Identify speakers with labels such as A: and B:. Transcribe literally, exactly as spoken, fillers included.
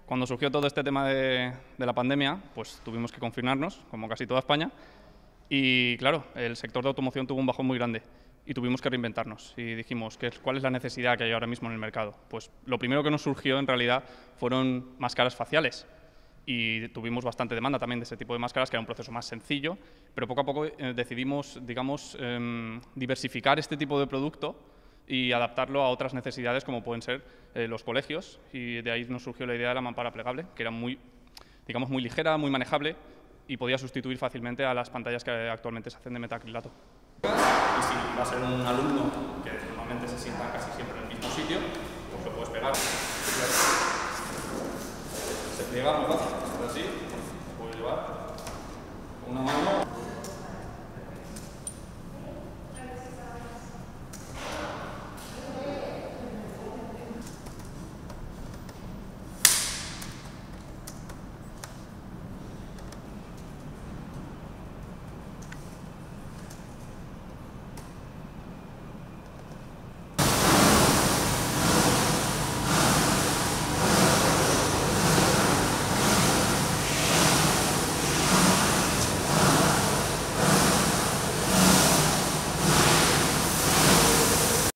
A: Cuando surgió todo este tema de, de la pandemia, pues tuvimos que confinarnos, como casi toda España, y claro, el sector de automoción tuvo un bajón muy grande y tuvimos que reinventarnos. Y dijimos, ¿qué, ¿cuál es la necesidad que hay ahora mismo en el mercado? Pues lo primero que nos surgió en realidad fueron máscaras faciales. Y tuvimos bastante demanda también de ese tipo de máscaras, que era un proceso más sencillo, pero poco a poco eh, decidimos, digamos, eh, diversificar este tipo de producto y adaptarlo a otras necesidades como pueden ser eh, los colegios, y de ahí nos surgió la idea de la mampara plegable, que era muy, digamos, muy ligera, muy manejable y podía sustituir fácilmente a las pantallas que actualmente se hacen de metacrilato. Y si va a ser un alumno que normalmente se sienta casi siempre en el mismo sitio, pues lo puedes pegar. Se pliega muy fácil.